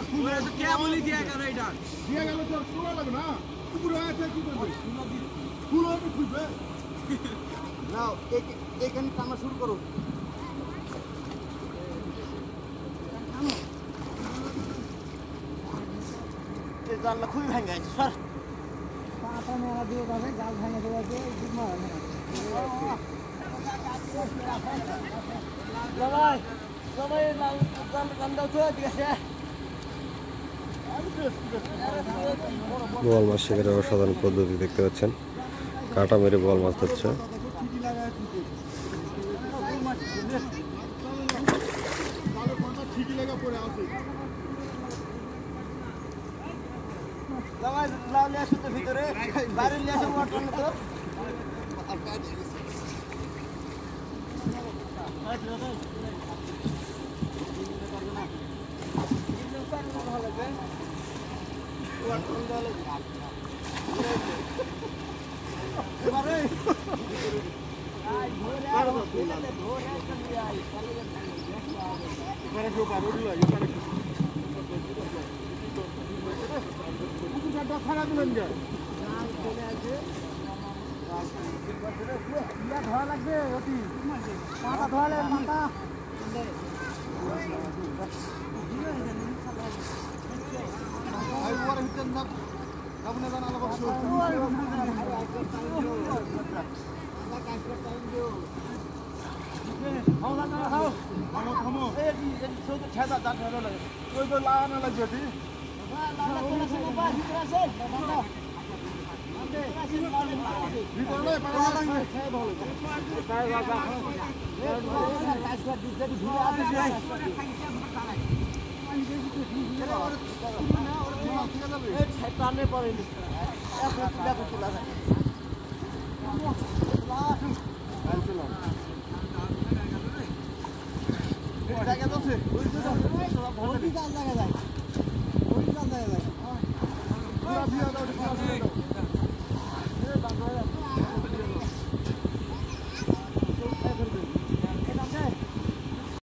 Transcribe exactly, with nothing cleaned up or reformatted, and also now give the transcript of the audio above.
ওরা তো কে বলি দিয়া গেল এটা দিয়া গেল তো পুরো লাগে না পুরো আছে কি করবে পুরো তো খুঁজবে নাও এখানে কামা শুরু করো এই জানলা খুবই ভেঙে গেছে স্যার পাতা মেলা দিয়ে যাবে গাল ভেঙে দেওয়া আছে ঠিক মারা না সবাই সবাই গান গান দাও তো ঠিক আছে বোয়াল মাছ শিকারের অসাধারণ পদ্ধতি দেখতে পাচ্ছেন কাটা মেরে বোয়াল মাছ ধরছে ভিতরে বাইরে নিয়ে আসো ওয়াটার মতো খারাপ দিলেন গে ধরা লাগবে অতি মাথা ধরালে মাথা লাগানো লাগবে টানে পড়ে দেখা যায়